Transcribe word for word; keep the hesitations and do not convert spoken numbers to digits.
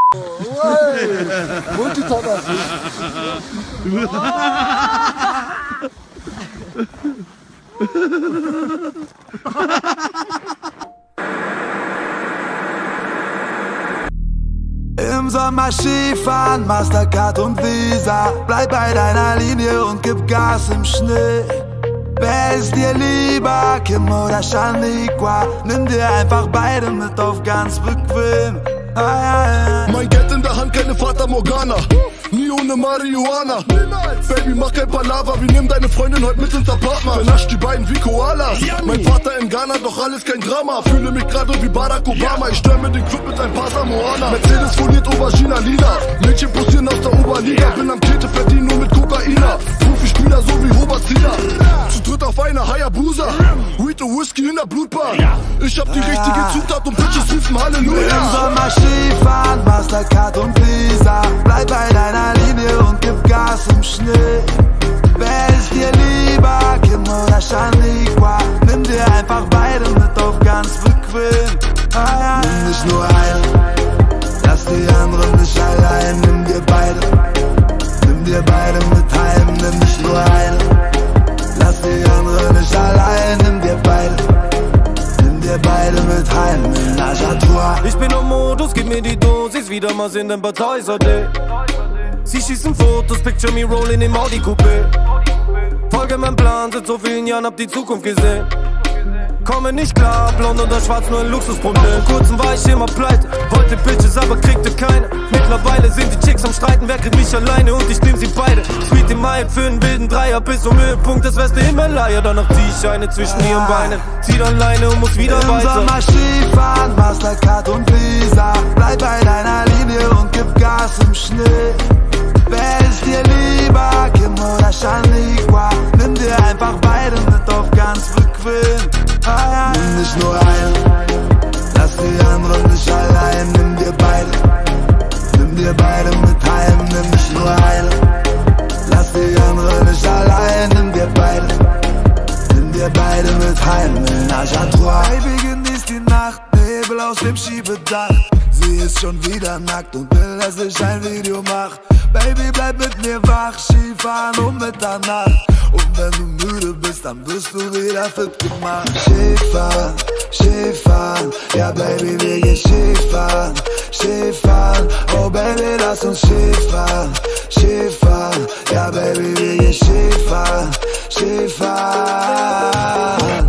Multitasking. Im Sommer Skifahren, Mastercard und Visa. Bleib bei deiner Linie und gib Gas im Schnee. Wer ist dir lieber, Kim oder Shaniqua? Nimm dir einfach beide mit auf ganz bequem. Ah, ja, ja. Mein Geld in der Hand, keine Fata Morgana. Nie ohne Marihuana. Baby, mach kein Palaver, wir nehmen deine Freundin heute mit ins Apartment. Vernascht die beiden wie Koalas. Mein Vater in Ghana, doch alles kein Drama. Fühle mich gerade wie Barack Obama. Ich stürme den Club mit ein paar Samoana. Mercedes foliert Aubergina lila. Mädchen posieren aus der Oberliga. Bin am Kette, verdien nur mit Kokaina. Profi-Spieler so wie Robert Zieler. Zu dritt auf einer Hayabusa. Weed und Whisky in der Blutbahn. Ich hab die richtige Zutat und Bitches rufen Halleluja. Im Sommer Skifahren, Mastercard und Visa. Bleib bei deiner Linie und gib Gas im Schnee. Wer ist dir lieber, Kim oder Shaniqua? Nimm dir einfach beide mit auf ganz bequem. Ah, ja. Nimm nicht nur eine, lass die anderen nicht allein. Nimm dir beide, nimm dir beide mit heim. Nimm nicht nur eine, lass die anderen nicht allein. Nimm dir beide, nimm dir beide mit heim. Menage à trois. Ich bin im Modus, gib mir die Dosis, wieder mal in den Parteisorte. Sie schießen Fotos, picture me rolling im Audi Coupé. Folge meinem Plan, seit so vielen Jahren hab die Zukunft gesehen. Komme nicht klar, blond oder schwarz, nur ein Luxusproblem. Vor kurzem war ich immer pleite, wollte Bitches, aber kriegte keine. Mittlerweile sind die Chicks am Streiten, wer kriegt mich alleine und ich nehm sie beide. Sweet im Mai für einen wilden Dreier bis zum Höhepunkt des Weste Himalaya. Danach zieh ich eine zwischen ihren Beinen, zieh dann Leine und muss wieder Im weiter. Sommer Skifahren, Mastercard und Visa. Bleib bei deiner Linie und gib Gas im Schnee. Wer ist dir lieber, Kim oder Shaniqua? Nimm dir einfach beide mit auf ganz bequem. Ah, ja. Nimm nicht nur eine, lass die anderen nicht allein. Nimm dir beide, nimm dir beide mit heim. Nimm nicht nur eine, lass die anderen nicht allein. Nimm dir beide, nimm dir beide mit heim. Menage à trois. Baby, genieß die Nacht, Nebel aus dem Schiebedach. Sie ist schon wieder nackt und will, dass ich ein Video mach. Baby, bleib mit mir wach, Skifahren um Mitternacht. Und wenn du müde bist, dann wirst du wieder fit gemacht. Skifahren, Skifahren, ja Baby, wir gehen Skifahren, Skifahren, oh Baby, lass uns Skifahren, Skifahren, ja Baby, wir gehen Skifahren, Skifahren.